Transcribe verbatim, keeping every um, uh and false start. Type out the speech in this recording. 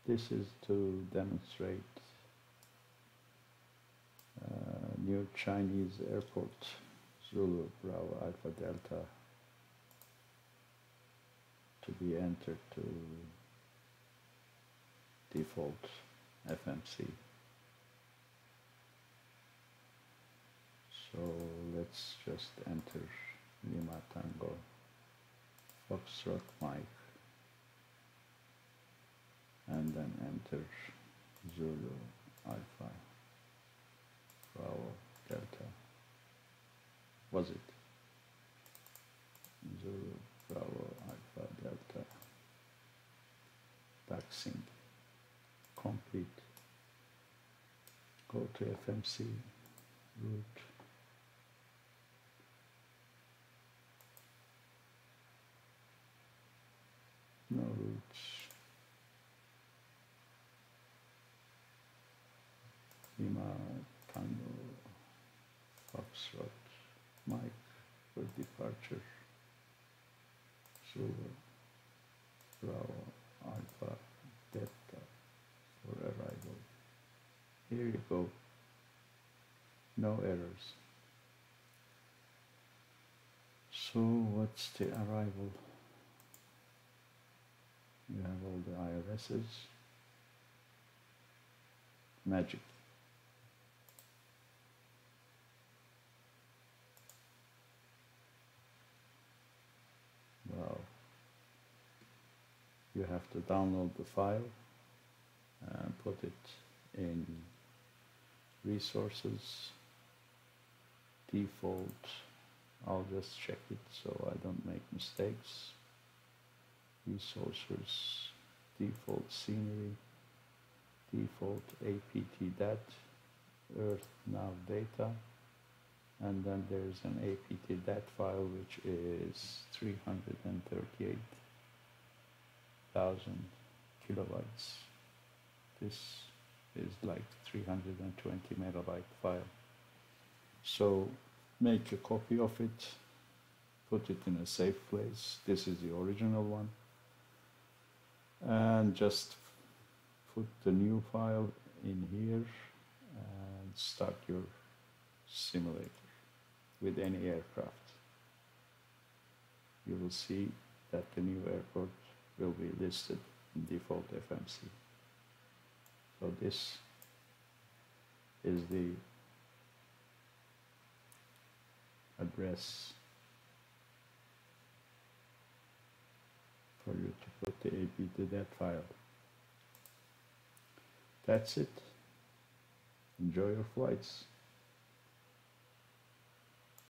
This is to demonstrate uh, new Chinese airport, Zulu Bravo Alpha Delta, to be entered to default F M C. So let's just enter Lima Tango Foxtrot Mike and then enter Zulu Alpha Bravo Delta. Was it? Zulu Bravo Alpha Delta. Backsync complete. Go to F M C route. No routes. Lima Tango Foxtrot Mike for departure. Zulu Bravo Alpha Delta for arrival. Here you go. No errors. So what's the arrival? You have all the I R Ss. Magic. Wow. You have to download the file and put it in resources, default. I'll just check it so I don't make mistakes. Resources, default scenery, default A P T D A T, Earth Nav Data, and then there's an A P T D A T file which is three hundred thirty-eight thousand kilobytes. This is like three hundred twenty megabyte file. So make a copy of it, put it in a safe place. This is the original one. And just put the new file in here and start your simulator with any aircraft. You will see that the new airport will be listed in default F M C. So this is the address for you to put the A P T D A T file. That's it. Enjoy your flights.